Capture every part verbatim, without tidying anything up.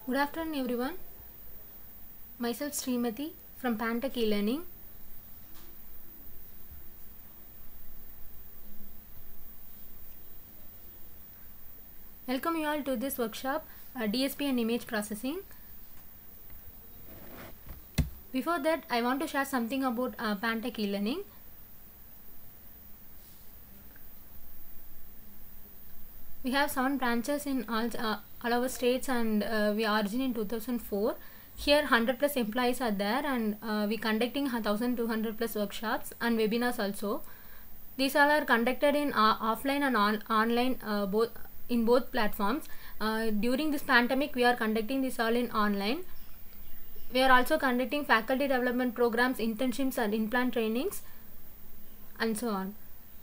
Good afternoon everyone. Myself Srimati from Pantech E-Learning. Welcome you all to this workshop, uh, D S P and image processing. Before that, I want to share something about uh, Pantech E-Learning. We have seven branches in all, uh, all our states, and uh, we origin in two thousand four. Here one hundred plus employees are there, and uh, we conducting one thousand two hundred plus workshops and webinars also. These all are conducted in uh, offline and on online, uh, both in both platforms. Uh, during this pandemic, we are conducting this all in online. We are also conducting faculty development programs, internships and in-plant trainings and so on.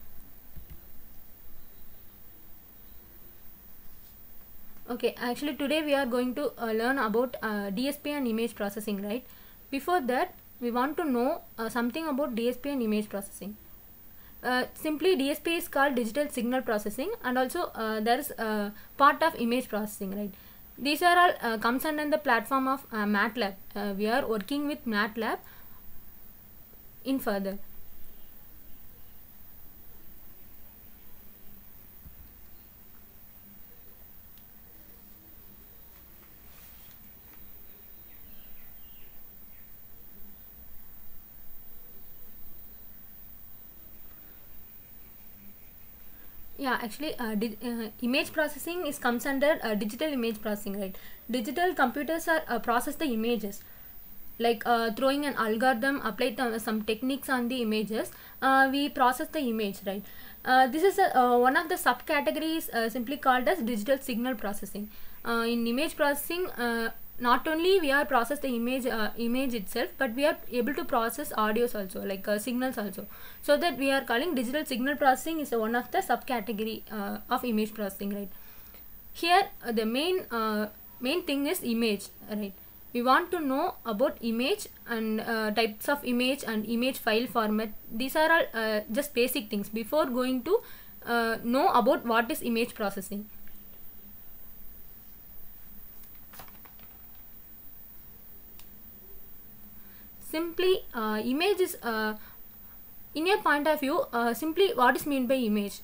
Okay, actually today we are going to uh, learn about uh, D S P and image processing, right? Before that, we want to know uh, something about D S P and image processing. Uh, simply D S P is called digital signal processing, and also uh, there is uh, part of image processing, right? These are all uh, comes under the platform of uh, MATLAB. Uh, we are working with MATLAB in further. Yeah, actually uh, uh, image processing is comes under uh, digital image processing, right? Digital computers are uh, process the images, like uh, throwing an algorithm, apply the, some techniques on the images, uh, we process the image, right? Uh, this is a, uh, one of the subcategories uh, simply called as digital signal processing. Uh, in image processing, uh, not only we are process the image uh, image itself, but we are able to process audios also, like uh, signals also. So that we are calling digital signal processing is uh, one of the subcategory uh, of image processing, right? Here uh, the main uh, main thing is image, right? We want to know about image and uh, types of image and image file format. These are all uh, just basic things before going to uh, know about what is image processing. Simply uh, image is uh, in your point of view, uh, simply what is meant by image?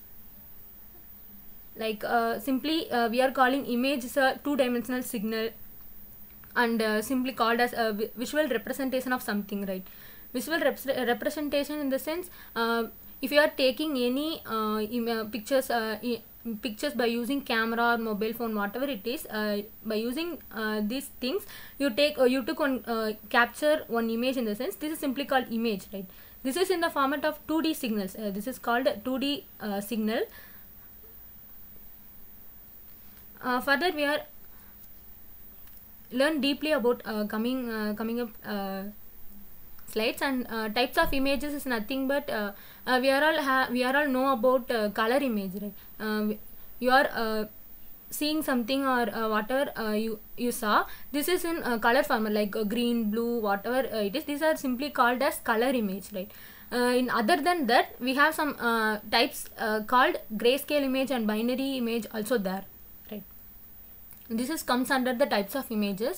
Like uh, simply uh, we are calling image is a two-dimensional signal, and uh, simply called as a visual representation of something, right? Visual rep representation in the sense, uh, if you are taking any uh, uh, pictures uh, pictures by using camera or mobile phone, whatever it is, uh, by using uh, these things, you take uh, you took one uh, capture one image in the sense, this is simply called image, right? This is in the format of two D signals. Uh, this is called two D uh, signal. Uh, further, we are learn deeply about uh, coming uh, coming up uh, slides, and uh, types of images is nothing but uh, uh, we are all ha we are all know about uh, color image, right? Uh, you are uh, seeing something or uh, whatever uh, you you saw, this is in uh, color format, like uh, green, blue, whatever uh, it is. These are simply called as color image, right? Uh, in other than that, we have some uh, types uh, called grayscale image and binary image also there, right? This is comes under the types of images.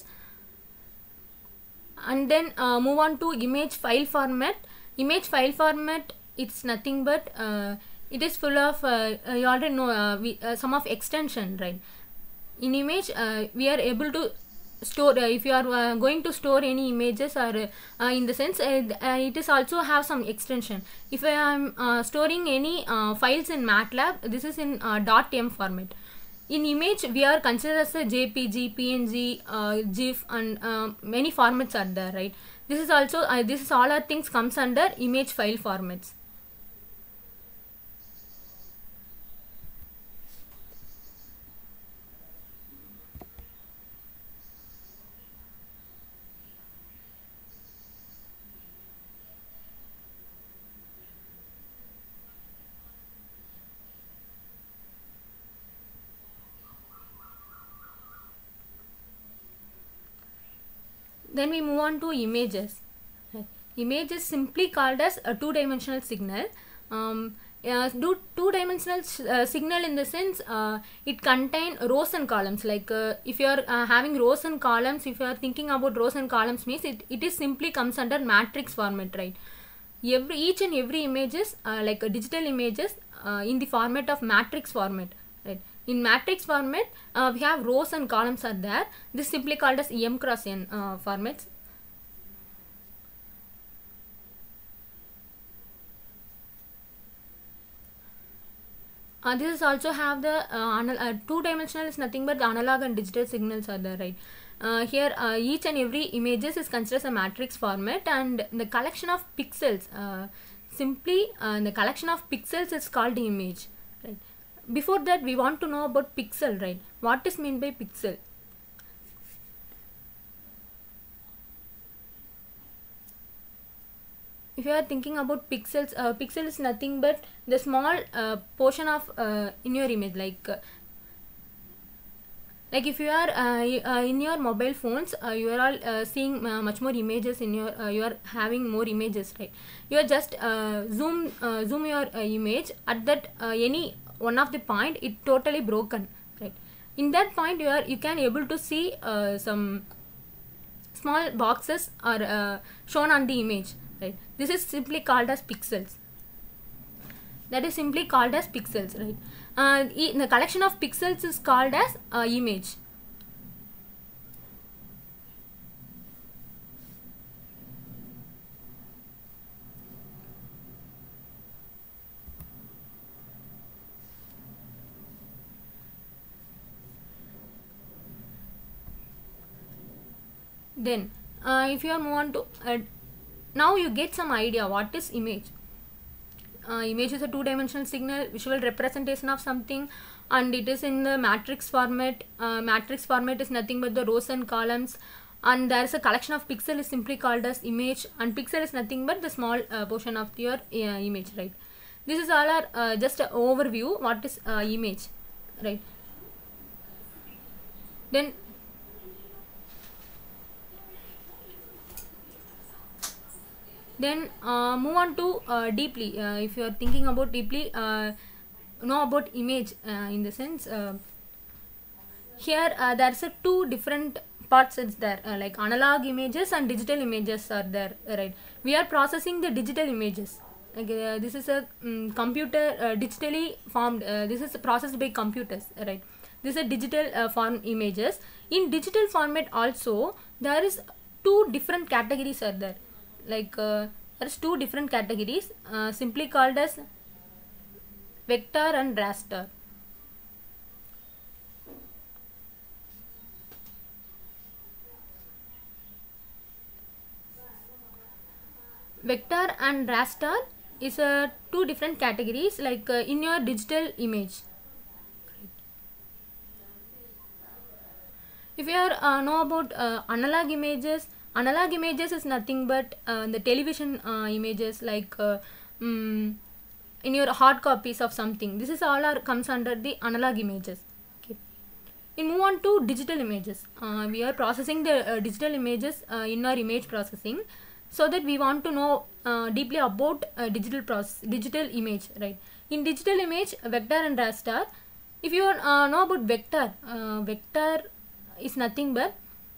And then uh, move on to image file format. Image file format, it's nothing but uh, it is full of uh, uh, you already know uh, we, uh, some of extension, right? In image uh, we are able to store, uh, if you are uh, going to store any images, or uh, in the sense uh, uh, it is also have some extension. If I am uh, storing any uh, files in MATLAB, this is in uh, .m format. In image, we are considered as a J P G, P N G, uh, GIF, and uh, many formats are there, right? This is also uh, this is all our things comes under image file formats. Then we move on to images. Right. Image is simply called as a two-dimensional signal. Um, uh, do two dimensional uh, signal in the sense uh, it contain rows and columns. Like uh, if you are uh, having rows and columns, if you are thinking about rows and columns means it, it is simply comes under matrix format, right? Every each and every images uh, like uh, digital images uh, in the format of matrix format, right? In matrix format uh, we have rows and columns are there. This is simply called as M cross N uh, formats. Uh, this is also have the uh, uh, two dimensional is nothing but the analog and digital signals are there, right? Uh, here uh, each and every images is considered as a matrix format, and the collection of pixels uh, simply uh, the collection of pixels is called the image, right? Before that we want to know about pixel, right? What is meant by pixel? If you are thinking about pixels, uh, pixel is nothing but the small uh, portion of uh, in your image, like uh, like if you are uh, uh, in your mobile phones, uh, you are all uh, seeing uh, much more images in your uh, you are having more images, right? You are just uh, zoom uh, zoom your uh, image at that uh, any one of the point, it totally broken, right? In that point you are you can able to see uh, some small boxes are uh, shown on the image, right? This is simply called as pixels. That is simply called as pixels, right? Uh, e the collection of pixels is called as uh, image. Then uh, if you are move on to uh, now you get some idea what is image. Uh, image is a two-dimensional signal, visual representation of something, and it is in the matrix format. Uh, matrix format is nothing but the rows and columns, and there is a collection of pixel is simply called as image, and pixel is nothing but the small uh, portion of your uh, image, right? This is all our uh, just an overview what is uh, image, right? Then then uh, move on to uh, deeply. Uh, if you are thinking about deeply uh, know about image uh, in the sense uh, here uh, there's a two different parts is there, uh, like analog images and digital images are there, right? We are processing the digital images. Like, uh, this is a um, computer uh, digitally formed, uh, this is processed by computers, right? This is a digital uh, form images. In digital format also there is two different categories are there, like uh, there's two different categories uh, simply called as vector and raster. Vector and raster is uh, two different categories, like uh, in your digital image. If you are uh, know about uh, analog images, analog images is nothing but uh, the television uh, images, like uh, um, in your hard copies of something. This is all are comes under the analog images. Okay. We move on to digital images. Uh, we are processing the uh, digital images uh, in our image processing, so that we want to know uh, deeply about uh, digital process, digital image, right? In digital image, vector and raster. If you uh, know about vector, uh, vector is nothing but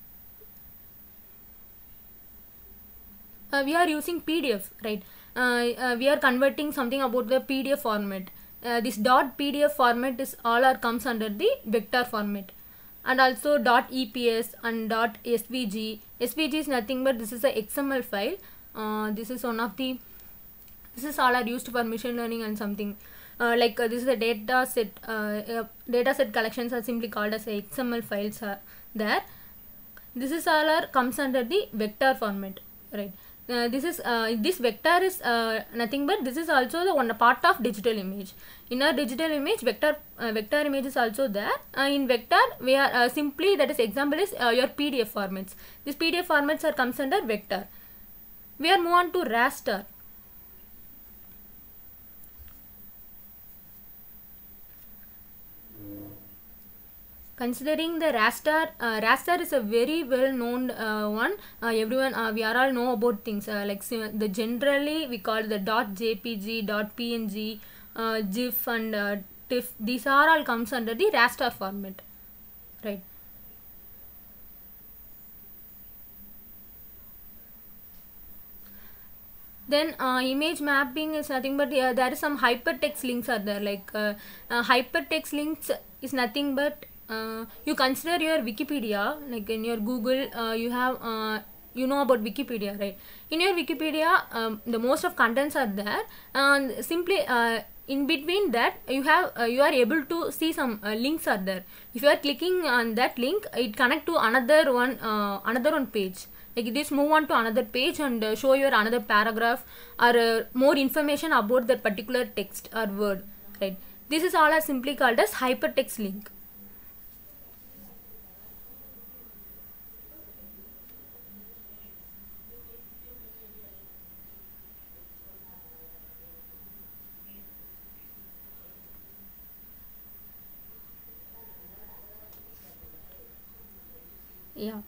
uh, we are using P D F, right? Uh, uh, we are converting something about the P D F format. Uh, this dot P D F format is all are comes under the vector format, and also dot E P S and dot S V G. S V G is nothing but this is a X M L file. Uh, this is one of the this is all are used for machine learning and something. Uh, like uh, this is a data set uh, uh, data set collections are simply called as a X M L files are there. This is all are comes under the vector format, right? Uh, this is uh, this vector is uh, nothing but this is also the one part of digital image. In our digital image, vector uh, vector image is also there. Uh, in vector we are uh, simply, that is example is uh, your P D F formats. These P D F formats are comes under vector. We are move on to raster. Considering the raster, uh, raster is a very well known uh, one. Uh, everyone, uh, we are all know about things uh, like the generally we call the dot J P G, dot P N G, uh, GIF and uh, TIFF, these are all comes under the raster format, right? Then uh, image mapping is nothing but uh, there is some hypertext links are there, like uh, uh, hypertext links is nothing but uh, you consider your Wikipedia, like in your Google, uh, you have uh, you know about Wikipedia, right? In your Wikipedia, um, the most of contents are there, and simply uh, in between that you have uh, you are able to see some uh, links are there. If you are clicking on that link, it connect to another one uh, another one page, like this move on to another page and uh, show your another paragraph or uh, more information about that particular text or word, right? This is all are simply called as hypertext link. Yeah,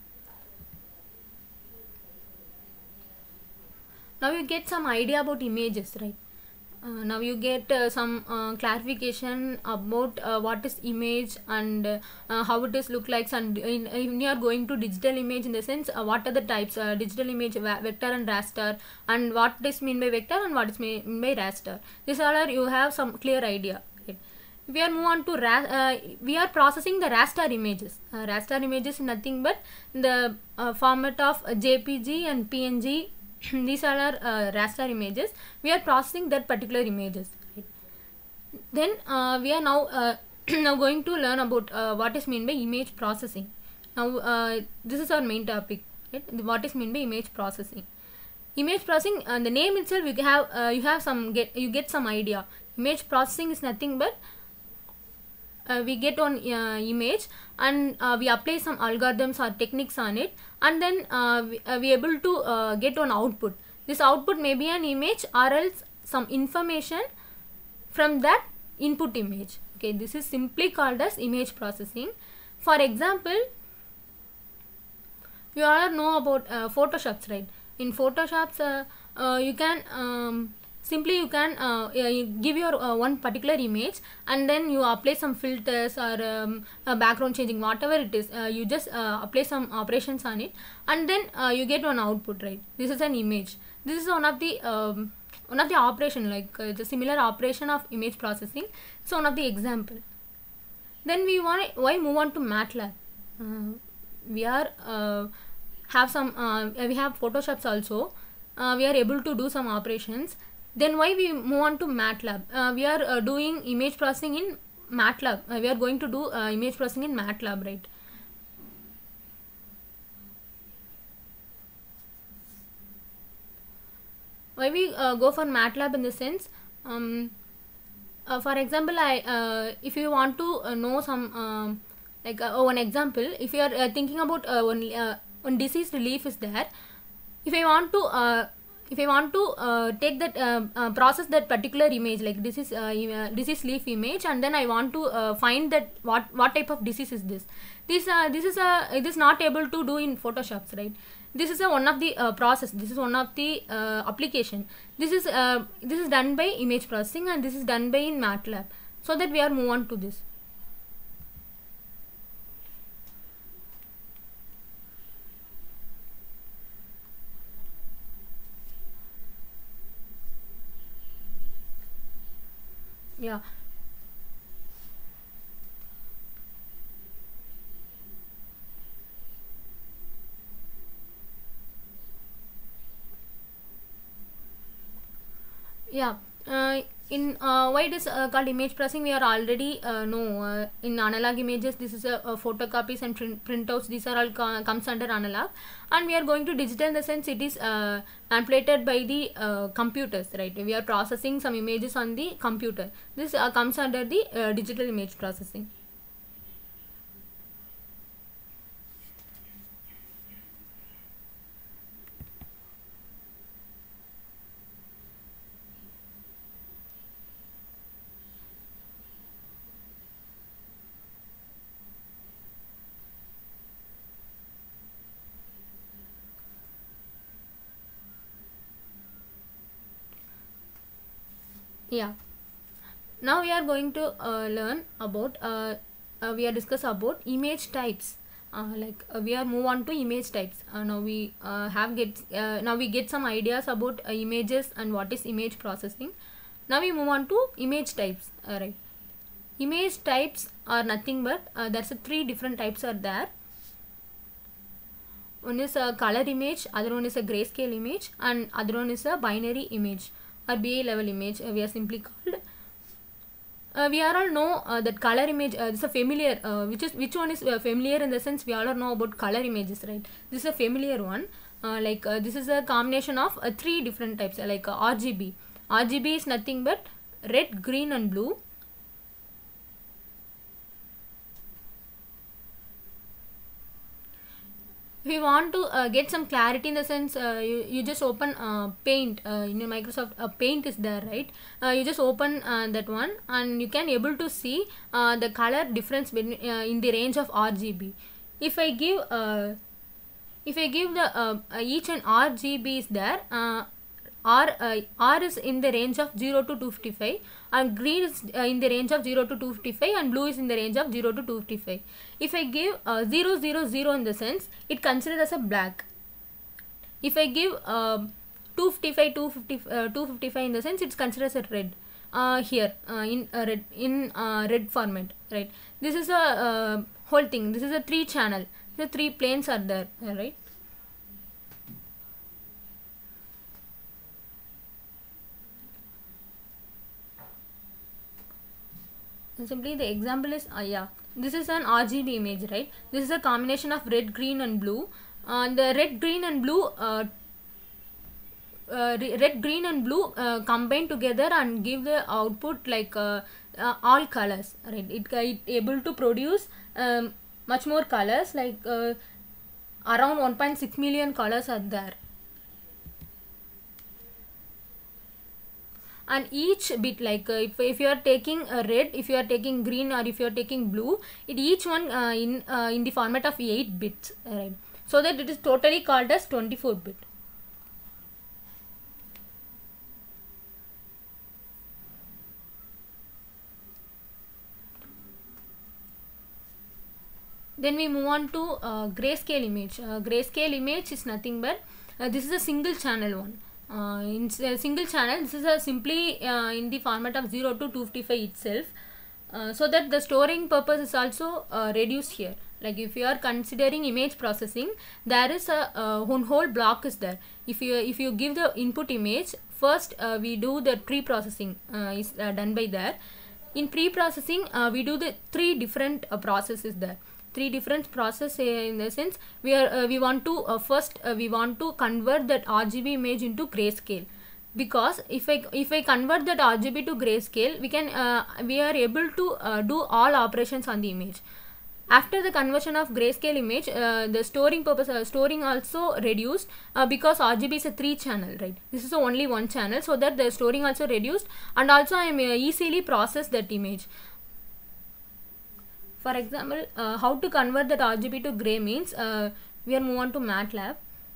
now you get some idea about images, right? Uh, now you get uh, some uh, clarification about uh, what is image and uh, uh, how it is look like, and in, in you are going to digital image, in the sense uh, what are the types, uh, digital image, vector and raster, and what is mean by vector and what is mean by raster. This all are you have some clear idea, right? We are move on to ra uh, we are processing the raster images. Uh, raster images is nothing but the uh, format of uh, J P G and P N G. These are our uh, raster images. We are processing that particular images, right? Then uh, we are now uh, now going to learn about uh, what is mean by image processing. Now uh, this is our main topic, right? What is mean by image processing? Image processing, uh, the name itself you have uh, you have some get you get some idea. Image processing is nothing but uh, we get on uh, image, and uh, we apply some algorithms or techniques on it, and then uh, we, uh, we able to uh, get on output. This output may be an image or else some information from that input image. Okay, this is simply called as image processing. For example, you all know about uh, Photoshops, right? In Photoshops uh, uh, you can um, simply you can uh, you give your uh, one particular image, and then you apply some filters or um, uh, background changing, whatever it is, uh, you just uh, apply some operations on it, and then uh, you get one output, right? This is an image. This is one of the um, one of the operation, like uh, the similar operation of image processing. So one of the example. Then we want why move on to MATLAB. Uh, we are uh, have some uh, we have Photoshops also. Uh, we are able to do some operations. Then why we move on to MATLAB? Uh, we are uh, doing image processing in MATLAB. Uh, we are going to do uh, image processing in MATLAB, right? Why we uh, go for MATLAB in the sense, um, uh, for example, I uh, if you want to uh, know some um, like uh, one example, if you are uh, thinking about uh, one uh, one disease relief is there, if I want to uh, if I want to uh, take that uh, uh, process that particular image, like this is uh, disease leaf image, and then I want to uh, find that what what type of disease is this. This uh, this is a it is not able to do in Photoshops, right? This is a one of the uh, process. This is one of the uh, application. This is uh, this is done by image processing, and this is done by in MATLAB. So that we are move on to this. Yeah. Yeah. Uh, in uh, why it is uh, called image processing, we are already uh, know uh, in analog images this is a, a photocopies and print printouts, these are all co comes under analog, and we are going to digital in the sense it is uh, manipulated by the uh, computers, right? We are processing some images on the computer. This uh, comes under the uh, digital image processing. Yeah. Now we are going to uh, learn about uh, uh, we are discuss about image types. Uh, like uh, we are move on to image types. Uh, now we uh, have get uh, now we get some ideas about uh, images and what is image processing. Now we move on to image types. Uh, right, image types are nothing but uh, there's a three different types are there. One is a color image, other one is a grayscale image, and other one is a binary image or B A level image. Uh, we are simply called. Uh, we all know uh, that color image uh, is a familiar uh, which is which one is uh, familiar in the sense we all know about color images, right? This is a familiar one. Uh, like uh, this is a combination of uh, three different types, uh, like uh, R G B. R G B is nothing but red, green and blue. If you want to uh, get some clarity in the sense uh, you, you just open uh, paint uh, in your Microsoft uh, paint is there, right? Uh, you just open uh, that one and you can able to see uh, the color difference between, uh, in the range of R G B. If I give uh, if I give the uh, uh, each and R G B is there, uh, R, uh, R is in the range of zero to two fifty-five and green is uh, in the range of zero to two fifty-five and blue is in the range of zero to two fifty-five. If I give uh, zero zero zero in the sense, it considered as a black. If I give uh, two fifty-five two fifty, uh, two fifty-five in the sense, it's considered as a red. Uh, here uh, in uh, red in uh, red format, right? This is a uh, whole thing. This is a three channel. The three planes are there, right? Simply the example is uh, yeah, this is an R G B image, right? This is a combination of red, green and blue. Uh, the red, green and blue uh, uh, red, green and blue uh, combine together and give the output like uh, uh, all colors, right? It, it able to produce um, much more colors, like uh, around one point six million colors are there. And each bit, like uh, if, if you are taking a red, if you are taking green or if you are taking blue, it each one uh, in uh, in the format of eight bits, right? So that it is totally called as twenty-four bit. Then we move on to uh, grayscale image. Uh, grayscale image is nothing but uh, this is a single channel one. Uh, in a single channel, this is a simply uh, in the format of zero to two fifty-five itself, uh, so that the storing purpose is also uh, reduced here. Like if you are considering image processing, there is a uh, one whole block is there. If you if you give the input image, first uh, we do the pre-processing uh, is uh, done by there. In pre-processing, uh, we do the three different uh, processes there. Three different process uh, in the sense we are uh, we want to uh, first uh, we want to convert that R G B image into grayscale, because if I if I convert that R G B to grayscale, we can uh, we are able to uh, do all operations on the image. After the conversion of grayscale image, uh, the storing purpose uh, storing also reduced uh, because R G B is a three channel, right? This is only one channel, so that the storing also reduced, and also I am uh, easily process that image. For example, uh, how to convert that R G B to gray means uh, we are move on to MATLAB.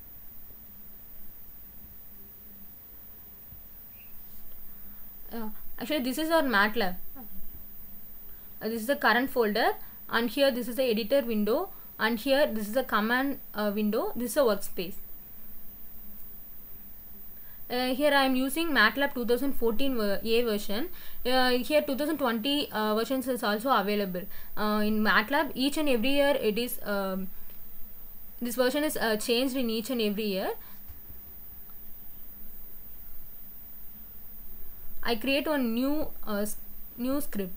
Uh, actually, this is our MATLAB. Uh, this is the current folder, and here this is the editor window, and here this is the command uh, window. This is a workspace. Uh, here I am using MATLAB two thousand fourteen A version. Uh, here two thousand twenty uh, versions is also available. Uh, in MATLAB, each and every year it is um, this version is uh, changed in each and every year. I create one new uh, new script.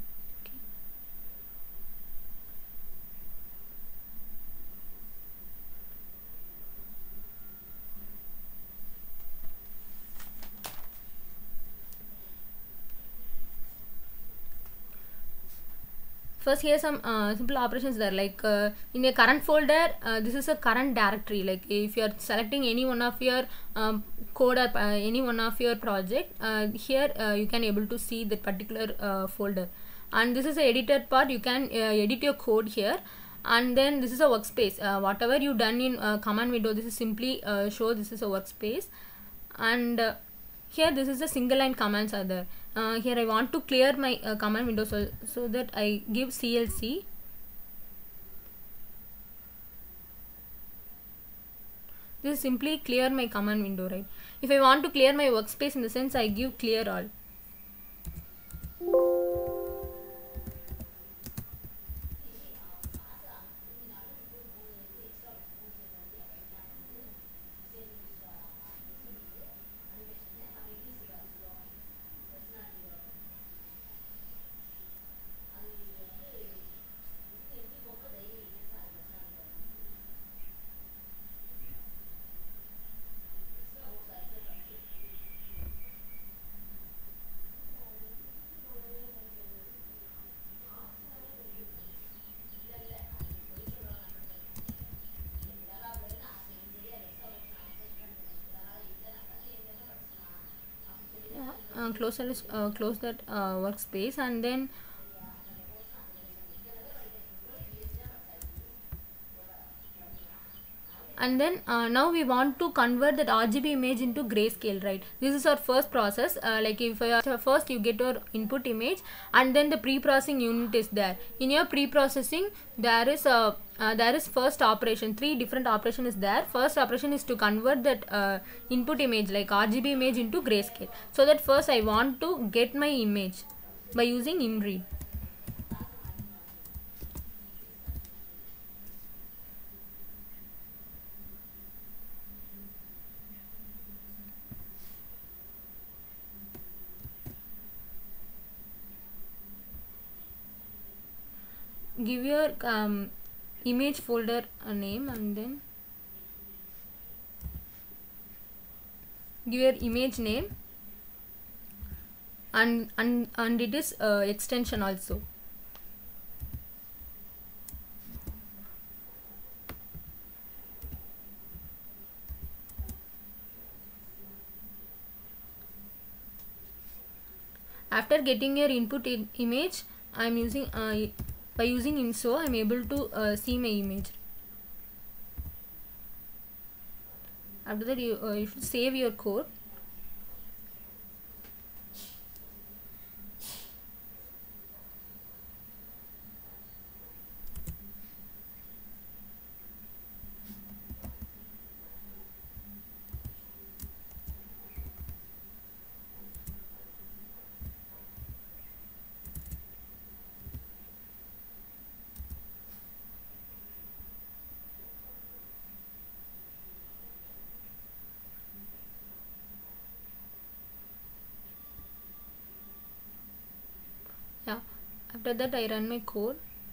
First, here some uh, simple operations there, like uh, in a current folder, uh, this is a current directory. Like if you are selecting any one of your um, code or uh, any one of your project, uh, here uh, you can able to see that particular uh, folder. And this is the editor part. You can uh, edit your code here. And then this is a workspace. Uh, whatever you done in uh, command window, this is simply uh, show this is a workspace. And uh, Here this is the single line commands are there. Uh, here I want to clear my uh, command window, so, so that I give C L C. This is simply clear my command window, right? If I want to clear my workspace, in the sense I give clear all. Uh, close that, uh, close that uh, workspace, and then and then uh, now we want to convert that R G B image into grayscale, right? This is our first process. Uh, like if uh, first you get your input image, and then the pre-processing unit is there. In your pre-processing, there is a uh, there is first operation. Three different operation is there. First operation is to convert that uh, input image, like R G B image, into grayscale. So that first I want to get my image by using imread. Give your um, image folder a name, and then give your image name, and and and it is uh, extension also. After getting your input image, I am using uh, by using inso I am able to uh, see my image. After that, you, uh, you should save your code. Yeah, after that I run my code.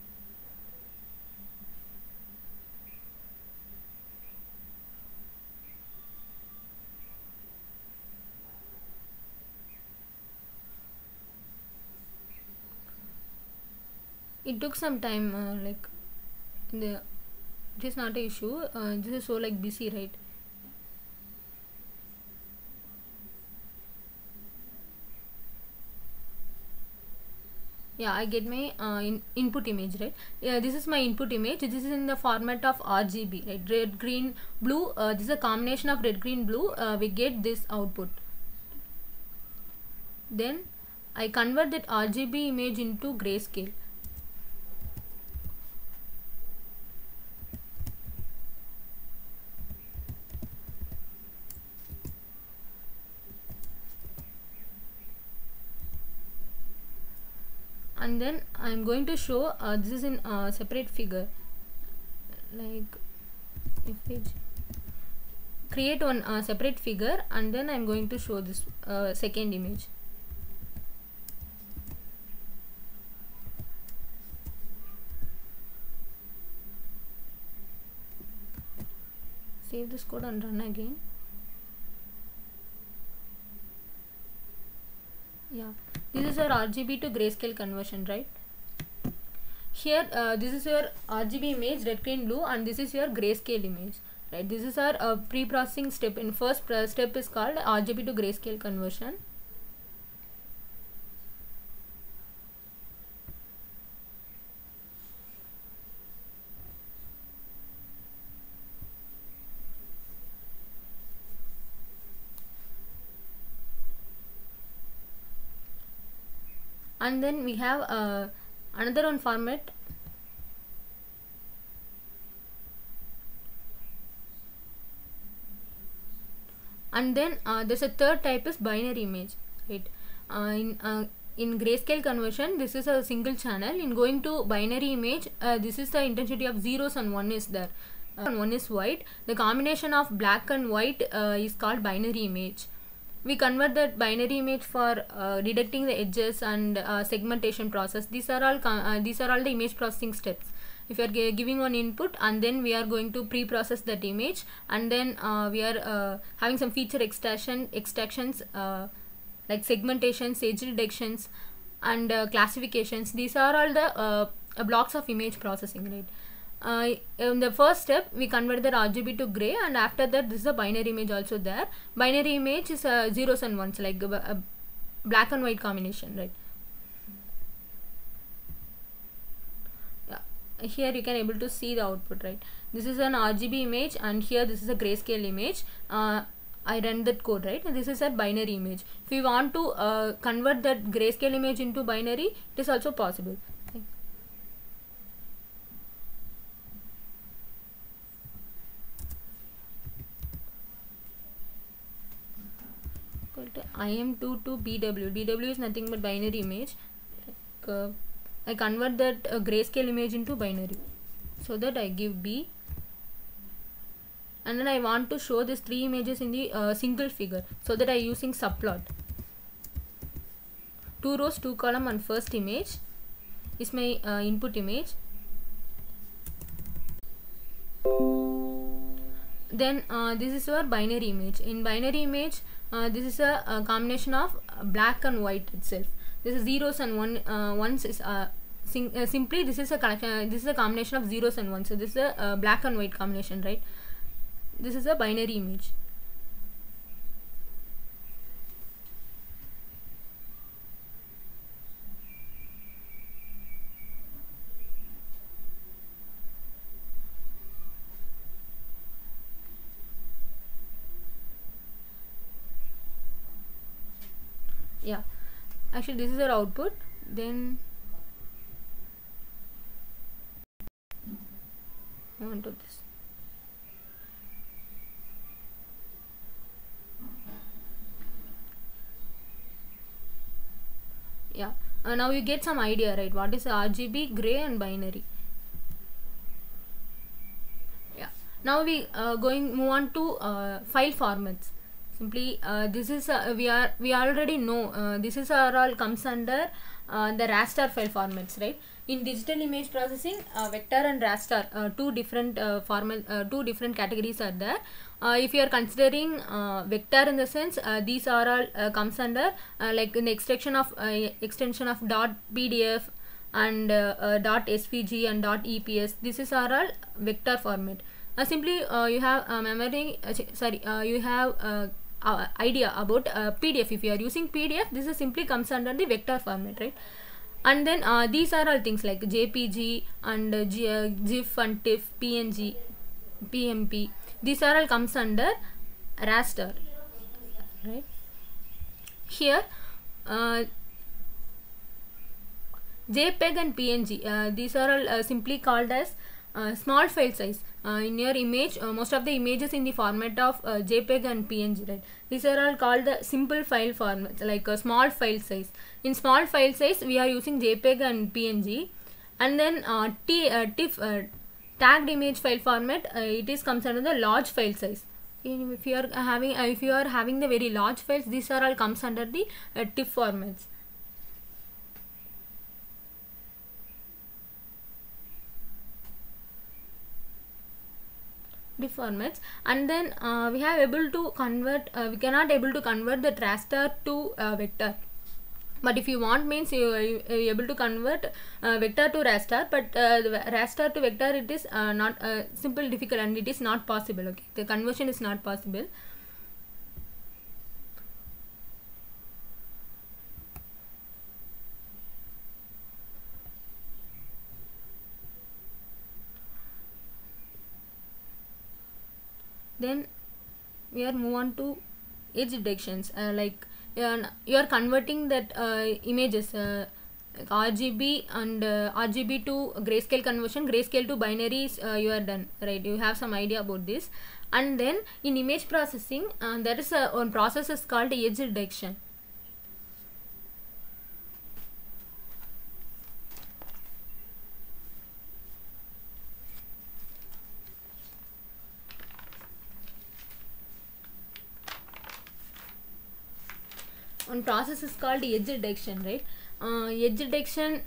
It took some time, uh, like the it is not an issue. Uh, this is so like busy, right? Yeah, I get my uh, in input image, right? Yeah, this is my input image. This is in the format of R G B, right? Red, green, blue. Uh, this is a combination of red, green, blue. Uh, we get this output. Then I convert that R G B image into grayscale. And then I am going to show uh, this is in uh, separate figure, like if I create one uh, separate figure, and then I am going to show this uh, second image. Save this code and run again. Yeah, this is your R G B to grayscale conversion, right? Here uh, this is your R G B image, red, green, blue, and this is your grayscale image, right? This is our uh, pre-processing step. In first step is called R G B to grayscale conversion. and then we have uh, another one format. And then uh, there's a third type is binary image, right? uh, in uh, in grayscale conversion, this is a single channel. In going to binary image, uh, this is the intensity of zeros and one is there, uh, and one is white. The combination of black and white uh, is called binary image. We convert that binary image for uh, detecting the edges and uh, segmentation process. These are all uh, these are all the image processing steps. If you are giving one input, and then we are going to pre-process that image, and then uh, we are uh, having some feature extraction extractions uh, like segmentations, edge detections, and uh, classifications. These are all the uh, uh, blocks of image processing, right? Uh, in the first step, we convert the R G B to gray, and after that, this is a binary image also there. Binary image is uh, zeros and ones, like a, a black and white combination, right? Here you can able to see the output, right? This is an R G B image, and here this is a grayscale image. uh, I run that code, right? And this is a binary image. If you want to uh, convert that grayscale image into binary, it is also possible. Okay. Equal to I M two to B W. B W is nothing but binary image. Like, uh, I convert that uh, grayscale image into binary, so that I give B, and then I want to show these three images in the uh, single figure, so that I using subplot. Two rows, two column, and first image is my uh, input image. Then uh, this is our binary image. In binary image, uh, this is a, a combination of black and white itself. This is zeros and one uh, ones is uh, sim uh, simply this is a collection. This is a combination of zeros and ones. So this is a uh, black and white combination, right? This is a binary image. Yeah, actually this is our output. Then on to this. Yeah, uh, now you get some idea, right? What is R G B, gray, and binary? Yeah, now we uh, going move on to uh, file formats. Simply uh, this is uh, we are we already know uh, this is are all comes under uh, the raster file formats, right? In digital image processing, uh, vector and raster, uh, two different uh, format uh, two different categories are there. Uh, if you are considering uh, vector in the sense, uh, these are all uh, comes under uh, like in the extension of uh, extension of dot P D F and uh, uh, dot S V G and dot E P S. This is are all vector format. Uh, simply uh, you have uh, memory uh, sorry uh, you have uh, uh, idea about uh, P D F. If you are using P D F, this is simply comes under the vector format, right? And then uh, these are all things like J P G and uh, G, uh, GIF and TIFF, P N G, P M P. These are all comes under raster, right? Here uh, JPEG and P N G, uh, these are all uh, simply called as uh, small file size. Uh, in your image, uh, most of the images in the format of uh, JPEG and P N G, right? These are all called the simple file formats, like a small file size. In small file size, we are using JPEG and P N G, and then uh, T, uh, TIFF, uh, tagged image file format, uh, it is comes under the large file size. If you are having uh, if you are having the very large files, these are all comes under the uh, TIFF formats. Formats, and then uh, we have able to convert uh, we cannot able to convert the raster to uh, vector, but if you want means you are able to convert uh, vector to raster, but uh, the raster to vector, it is uh, not uh, simple difficult, and it is not possible. Okay, the conversion is not possible. Then we are move on to edge detections, uh, like uh, you are converting that uh, images uh, like R G B and uh, R G B to grayscale conversion, grayscale to binaries, uh, you are done, right? You have some idea about this. And then in image processing, uh, there is a one process is called edge detection. One process is called edge detection, right? Uh, edge detection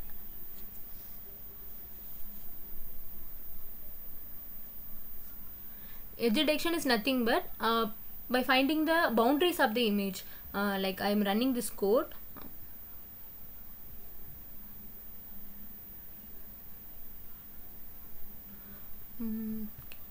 edge detection is nothing but uh, by finding the boundaries of the image. Uh, like I am running this code. Mm.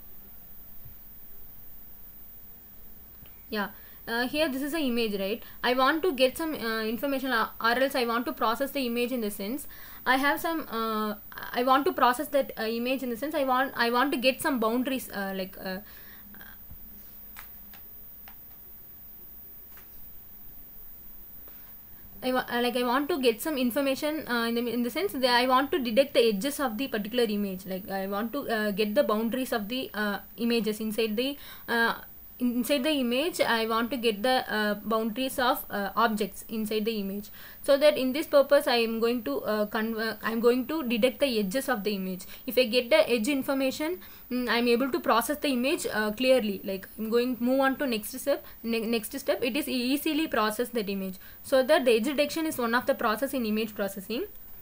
Yeah. Uh, here this is an image, right? I want to get some uh, information, uh, or else I want to process the image in the sense I have some uh, I want to process that uh, image in the sense I want I want to get some boundaries, uh, like uh, I wa uh, like I want to get some information uh, in the in the sense that I want to detect the edges of the particular image. Like I want to uh, get the boundaries of the uh, images inside the uh, inside the image. I want to get the uh, boundaries of uh, objects inside the image, so that in this purpose I am going to uh, convert I am going to detect the edges of the image. If I get the edge information, mm, I am able to process the image uh, clearly. Like I am going move on to next step ne next step it is easily process that image. So that the edge detection is one of the process in image processing.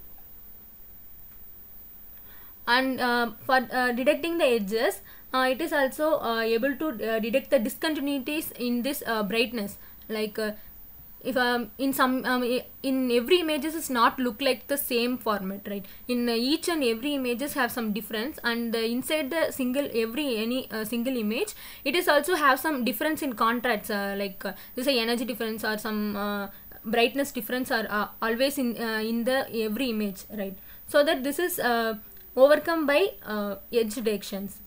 And uh, for uh, detecting the edges, uh, it is also uh, able to uh, detect the discontinuities in this uh, brightness. Like uh, if um, in some um, in every images is not look like the same format, right? In uh, each and every images have some difference, and uh, inside the single every any uh, single image it is also have some difference in contrasts, uh, like uh, this is energy difference or some uh, brightness difference are uh, always in uh, in the every image, right? So that this is uh, overcome by uh, edge detections.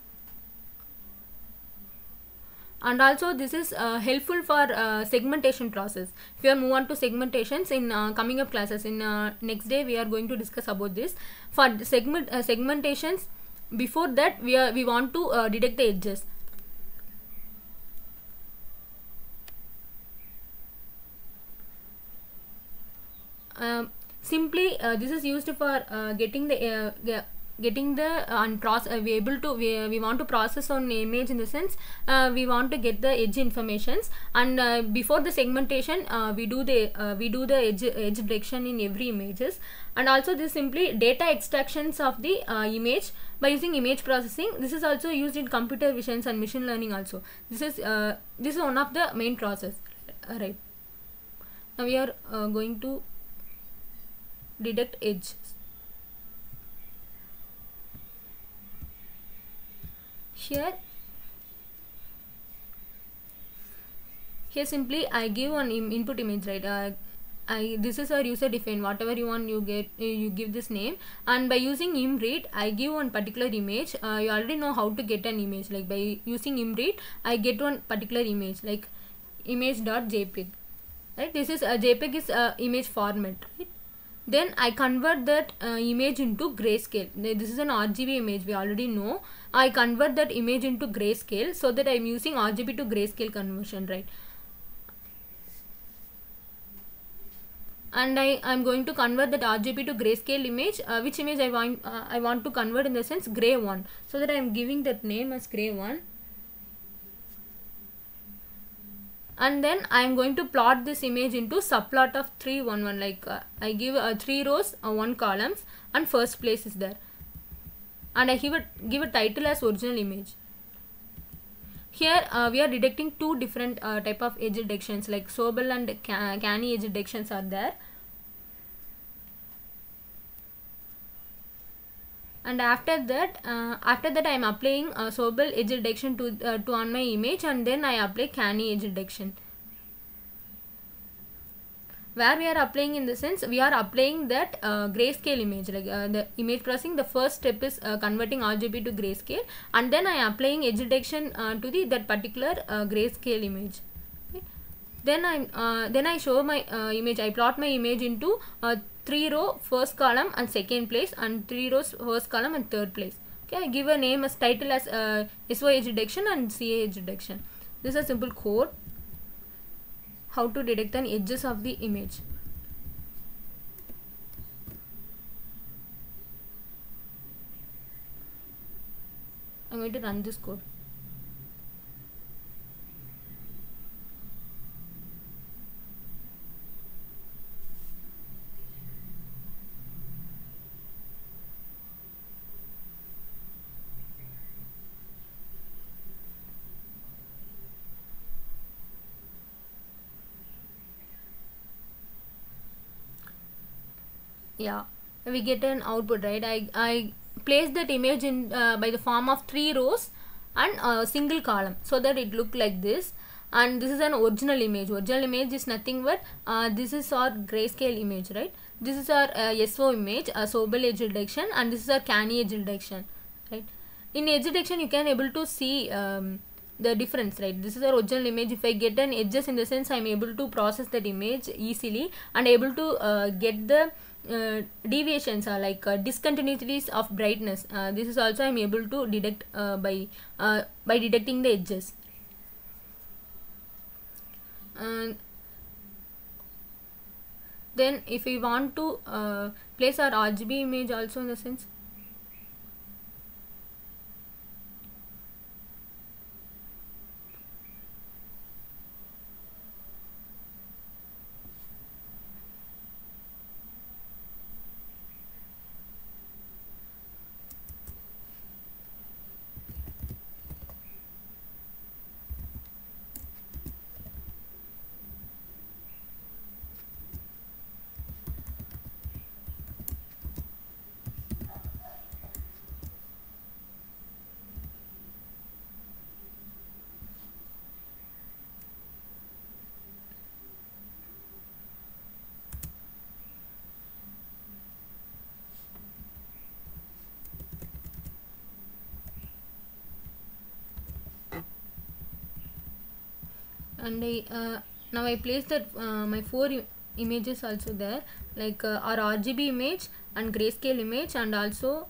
And also this is uh, helpful for uh, segmentation process. If you are move on to segmentations in uh, coming up classes, in uh, next day we are going to discuss about this. For segment uh, segmentations, before that we are we want to uh, detect the edges. Um, simply uh, this is used for uh, getting the uh, getting the uh, and process uh, we able to we, we want to process on image in the sense uh, we want to get the edge informations, and uh, before the segmentation uh, we do the uh, we do the edge edge detection in every images. And also this simply data extractions of the uh, image by using image processing. This is also used in computer visions and machine learning also. This is uh, this is one of the main process, uh, right? Now we are uh, going to detect edges. Here here simply I give one Im input image, right? uh, I this is our user defined, whatever you want you get uh, you give this name, and by using imread I give one particular image. Uh, you already know how to get an image, like by using imread I get one particular image like image.jpg, right? This is a JPEG is a image format, right? Then I convert that uh, image into grayscale. This is an R G B image, we already know. I convert that image into grayscale, so that I am using R G B to grayscale conversion, right? And I am going to convert that R G B to grayscale image. Uh, which image I want uh, I want to convert in the sense gray one, so that I am giving that name as gray one. And then I am going to plot this image into subplot of three one one, like uh, I give uh, three rows, uh, one columns, and first place is there, and I give a give a title as original image. Here uh, we are detecting two different uh, type of edge detections, like Sobel and Ca Canny edge detections are there. And after that uh, after that I am applying uh, Sobel edge detection to uh, to on my image, and then I apply Canny edge detection. Where we are applying in the sense we are applying that uh, grayscale image, like uh, the image processing. The first step is uh, converting R G B to grayscale, and then I am applying edge detection uh, to the that particular uh, grayscale image. Okay. Then I uh, then I show my uh, image. I plot my image into uh, three row first column and second place, and three rows first column and third place. Okay, I give a name as title as uh, S O edge detection and C A edge detection. This is a simple code how to detect an edges of the image. I'm going to run this code. Yeah, we get an output, right? I, I place that image in uh, by the form of three rows and a single column so that it look like this. And this is an original image. Original image is nothing but uh, this is our grayscale image, right? This is our uh, S O image, uh, Sobel edge detection, and this is our Canny edge detection, right? In edge detection you can able to see um, the difference, right? This is our original image. If I get an edges, in the sense I am able to process that image easily and able to uh, get the uh, deviations are like uh, discontinuities of brightness. Uh, this is also I am able to detect uh, by uh, by detecting the edges. And then if we want to uh, place our R G B image also, in the sense and I uh, now I place that uh, my four images also there, like uh, our R G B image and grayscale image, and also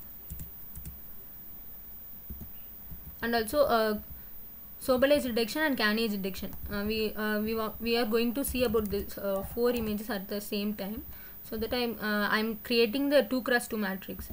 and also uh, Sobel edge detection and Canny edge detection. Uh, we uh, we we are going to see about this uh, four images at the same time, so that I'm uh, I'm creating the two cross two matrix.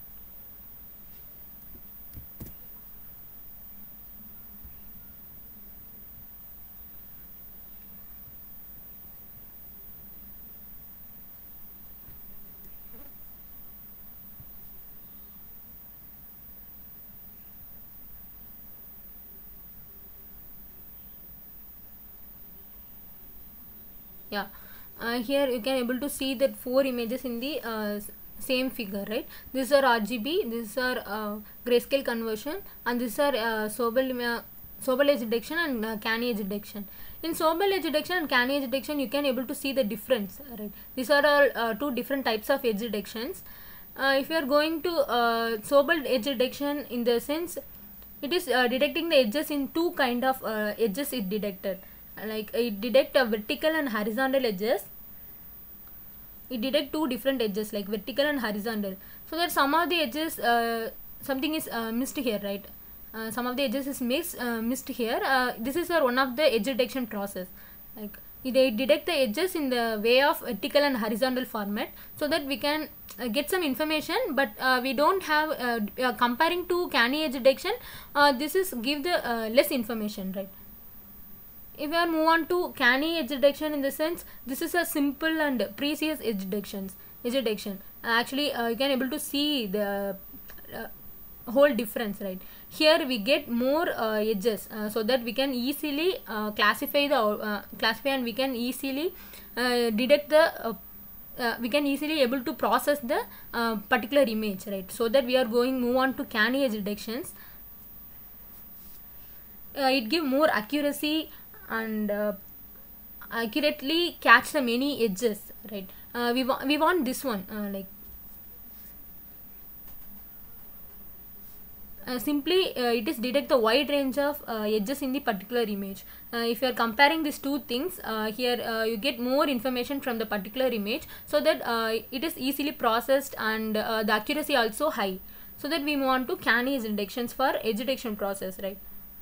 Yeah, uh, here you can able to see that four images in the uh, same figure, right? These are R G B, these are uh, grayscale conversion, and these are uh, Sobel uh, Sobel edge detection and uh, Canny edge detection. In Sobel edge detection and Canny edge detection, you can able to see the difference, right? These are all uh, two different types of edge detections. Uh, if you are going to uh, Sobel edge detection, in the sense it is uh, detecting the edges in two kind of uh, edges it detected. Like it detect a vertical and horizontal edges. It detect two different edges, like vertical and horizontal, so that some of the edges uh, something is uh, missed here, right? Uh, some of the edges is missed uh, missed here. Uh, this is uh, one of the edge detection process. Like it, it detect the edges in the way of vertical and horizontal format, so that we can uh, get some information, but uh, we don't have uh, uh, comparing to Canny edge detection. Uh, this is give the uh, less information, right? If we are move on to Canny edge detection, in the sense this is a simple and precise edge detections edge detection. Uh, actually uh, you can able to see the uh, whole difference, right? Here we get more uh, edges, uh, so that we can easily uh, classify the uh, classify and we can easily uh, detect the uh, uh, we can easily able to process the uh, particular image, right? So that we are going move on to Canny edge detections. Uh, it give more accuracy and uh, accurately catch the many edges, right? Uh, we, wa we want this one, uh, like uh, uh, simply uh, it is detect the wide range of uh, edges in the particular image. Uh, if you are comparing these two things, uh, here uh, you get more information from the particular image, so that uh, it is easily processed, and uh, the accuracy also high, so that we move on to canny edge detections for edge detection process, right?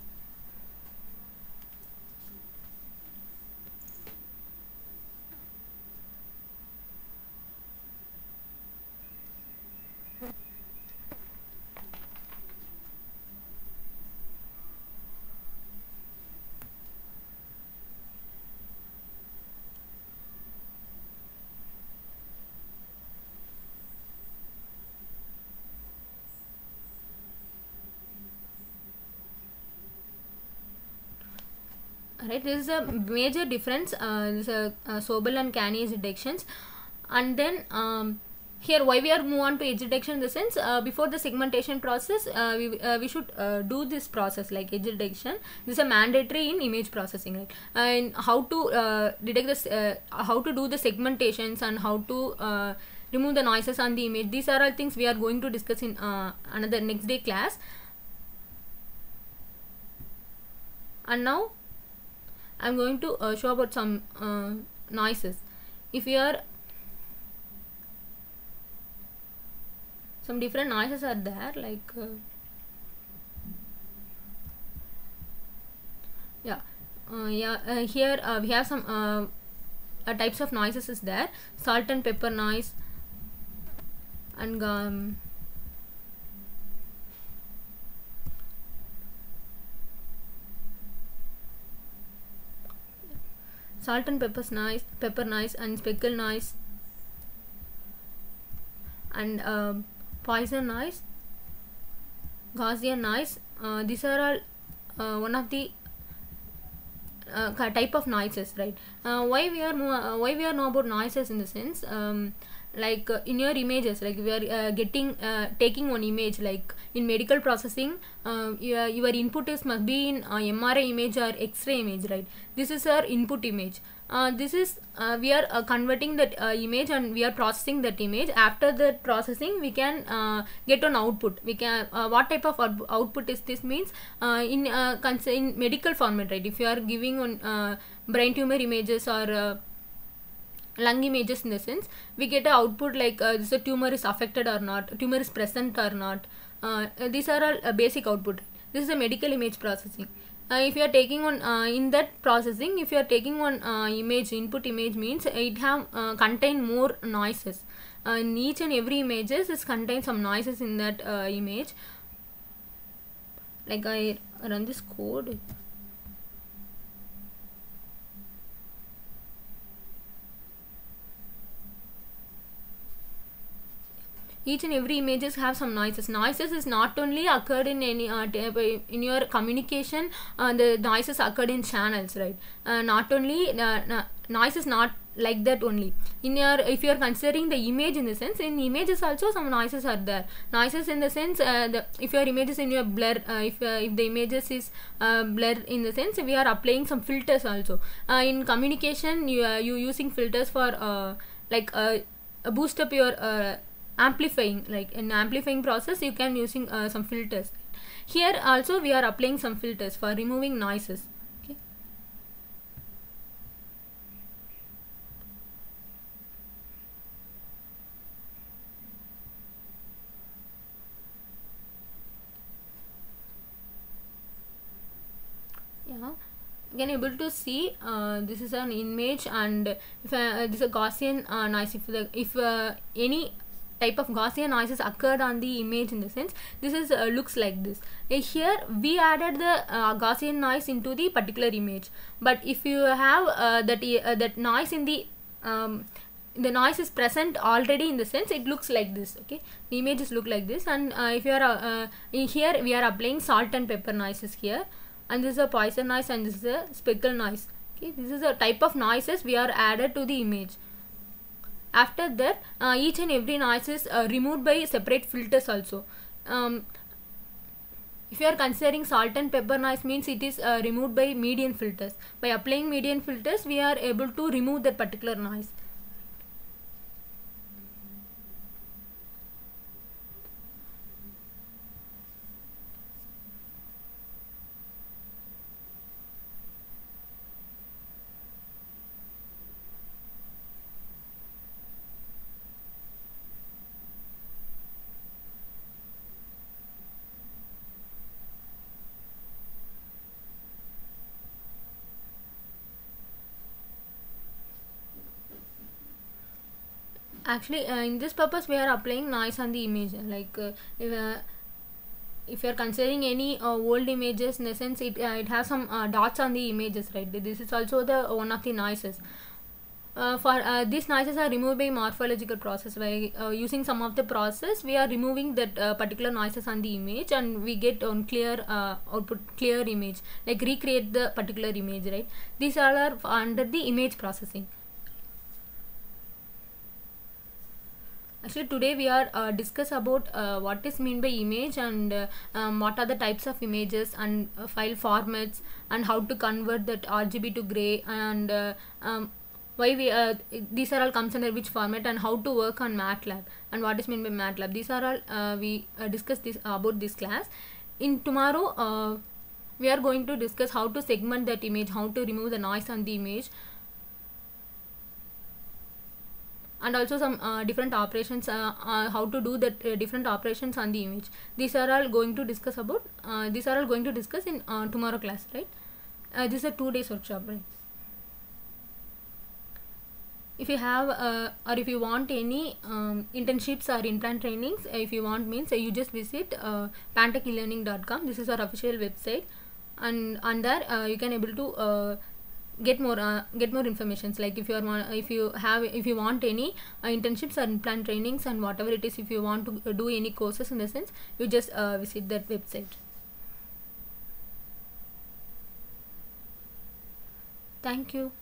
Right, this is a major difference. Uh, this is a uh, Sobel and canny edge detections. And then um, here why we are move on to edge detection in the sense, uh, before the segmentation process, uh, we, uh, we should uh, do this process like edge detection. This is a mandatory in image processing, right? And how to uh, detect this, uh, how to do the segmentations, and how to uh, remove the noises on the image. These are all things we are going to discuss in uh, another next day class. And now I'm going to uh, show about some uh, noises. If you are some different noises are there, like uh, yeah uh, yeah uh, here uh, we have some uh, uh, types of noises is there: salt and pepper noise, and um, salt and pepper noise, pepper noise, and speckle noise, and uh, Poisson noise, Gaussian noise. Uh, these are all uh, one of the uh, type of noises, right? Uh, why we are uh, why we are know about noises in the sense, um, like uh, in your images, like we are uh, getting uh, taking one image, like in medical processing, uh, your, your input is must be in uh, M R I image or X-ray image, right? This is our input image. Uh, this is uh, we are uh, converting that uh, image, and we are processing that image. After that processing, we can uh, get an output. We can uh, what type of out output is this means uh, in uh, in medical format, right? If you are giving on uh, brain tumor images or uh, lung images, in the sense we get an output like uh, this a tumor is affected or not, tumor is present or not. Uh, these are all uh, basic output. This is a medical image processing. Uh, if you are taking on uh, in that processing, if you are taking one uh, image, input image means it have uh, contain more noises. Uh, in each and every images is contain some noises in that uh, image. Like I run this code. Each and every images have some noises. Noises is not only occurred in any uh, in your communication, uh, the noises occurred in channels, right? Uh, not only uh, noise is not like that only. In your, if you are considering the image in the sense, in images also some noises are there. Noises in the sense, uh, the, if your image is in your blur, uh, if uh, if the images is uh, blur in the sense, we are applying some filters also. Uh, in communication, you are you using filters for uh, like uh, boost up your uh, amplifying, like in amplifying process you can using uh, some filters. Here also we are applying some filters for removing noises. Okay. Yeah, again able to see uh, this is an image, and if uh, this is a Gaussian uh, noise, if the if uh, any type of Gaussian noises occurred on the image, in the sense this is uh, looks like this. Uh, here we added the uh, Gaussian noise into the particular image, but if you have uh, that uh, that noise in the um, the noise is present already, in the sense it looks like this. Okay, the images look like this, and uh, if you are uh, in here we are applying salt and pepper noises here, and this is a Poisson noise, and this is a speckle noise. Okay, this is a type of noises we are added to the image. After that, uh, each and every noise is uh, removed by separate filters also. Um, if you are considering salt and pepper noise means it is uh, removed by median filters. By applying median filters, we are able to remove that particular noise. Actually, uh, in this purpose, we are applying noise on the image. Like uh, if, uh, if you are considering any uh, old images, in the sense it uh, it has some uh, dots on the images, right? This is also the one of the noises. Uh, for uh, these noises are removed by morphological process. By uh, using some of the process, we are removing that uh, particular noises on the image, and we get on clear uh, output, clear image, like recreate the particular image, right? These all are under the image processing. Actually, today we are uh, discuss about uh, what is mean by image, and uh, um, what are the types of images, and uh, file formats, and how to convert that R G B to gray, and uh, um, why we uh, these are all comes under which format, and how to work on MATLAB, and what is mean by MATLAB. These are all uh, we uh, discuss this uh, about this class. In tomorrow, uh, we are going to discuss how to segment that image, how to remove the noise on the image, and also some uh, different operations, uh, uh, how to do that uh, different operations on the image. These are all going to discuss about uh, these are all going to discuss in uh, tomorrow class, right? Uh, this is a two days workshop, right? If you have uh, or if you want any um, internships or in-plant trainings, uh, if you want means uh, you just visit uh, pantech e learning dot com. This is our official website, and on there uh, you can able to uh, get more uh, get more informations. Like if you are if you have if you want any uh, internships or in-plant trainings, and whatever it is, if you want to do any courses, in the sense, you just uh, visit that website. Thank you.